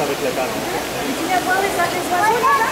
avec le ballon. Tu viens voir les oiseaux là-bas?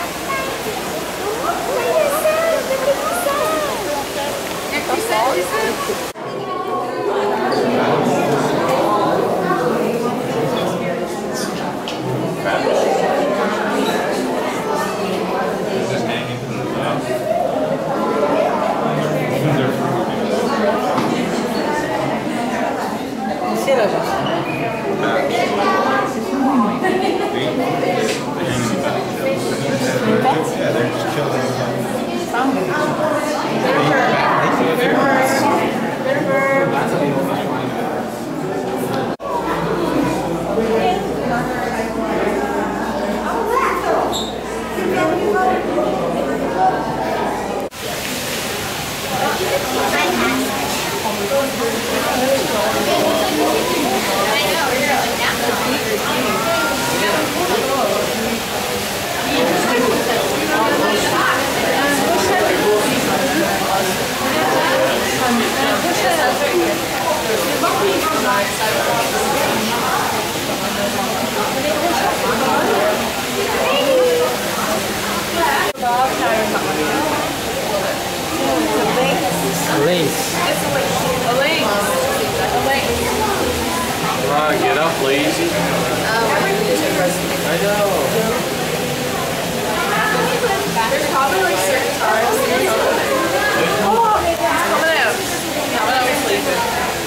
Get up, lazy. I know. There's probably like certain times. Oh, it's coming out. Coming out sleeping.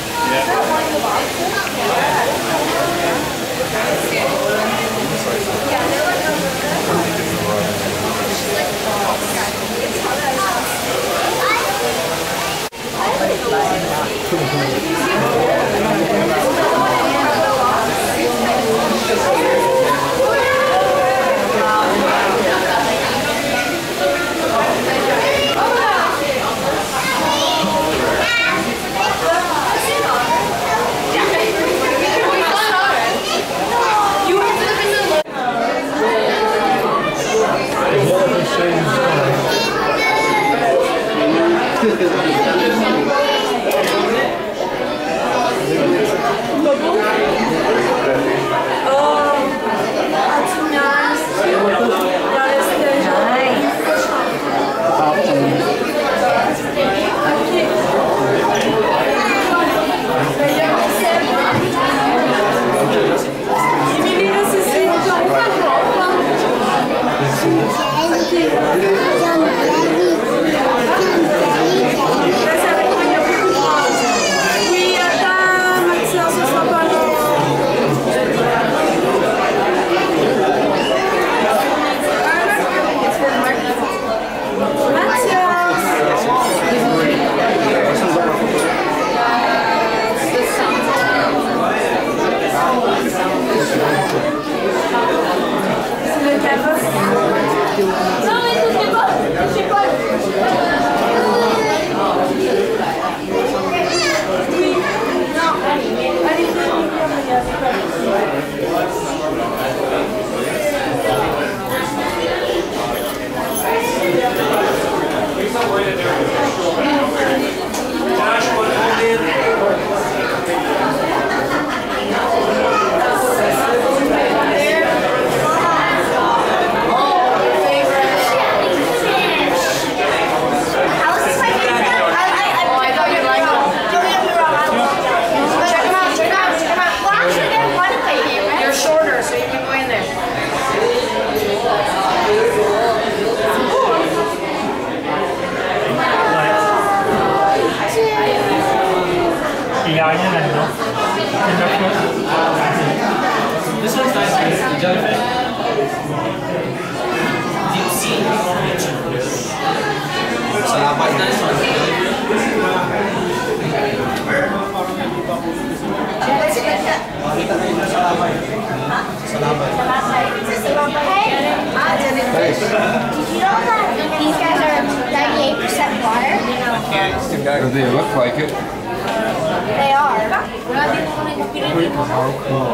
This one's nice. The jellyfish. Deep sea. Salapay. Nice one. Did you know that these guys are 98% water? Do they look like it? They are. How cool,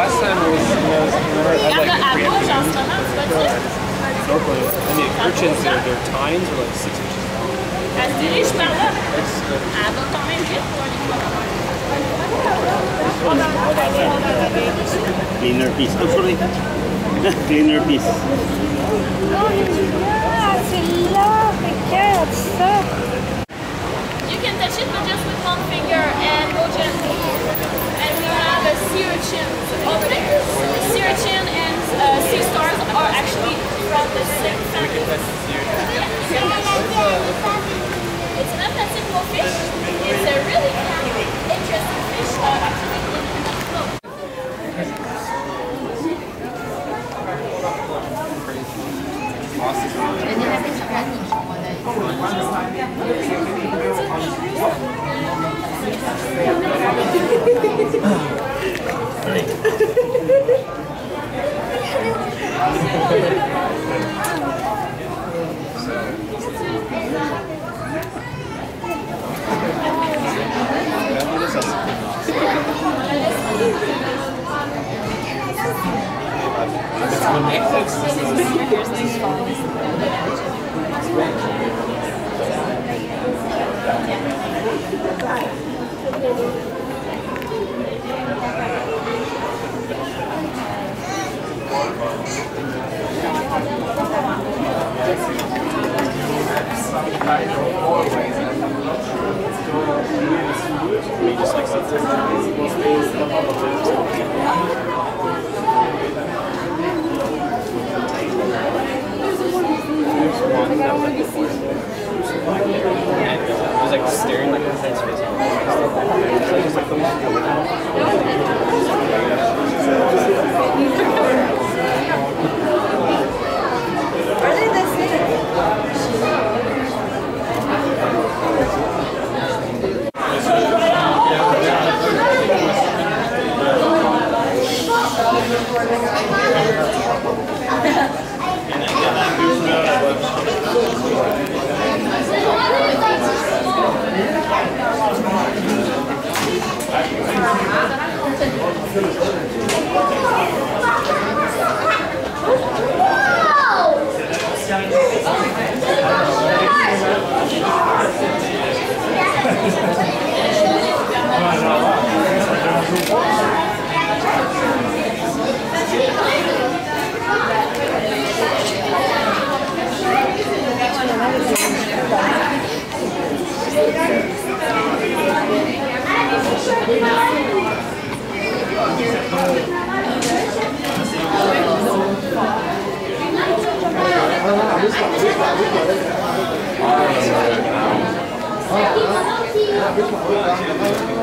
last time was remember I had like a apple en ce moment, tu vas dire? snorkeling. And the urchins, their tines are like 6 inches long. Elle se dirige par là. Elle va quand même vite pour aller voir. Cleaner piece. Oh, sorry. Cleaner piece. C'est là, regarde ça. You can touch it but just with one finger and go gently. And we have a sea urchin over there. Sea urchin and sea stars are actually from the same family. It's not a simple fish. It's a really interesting fish actually in the float. It was like staring like his head's face. Are they the same? Wow.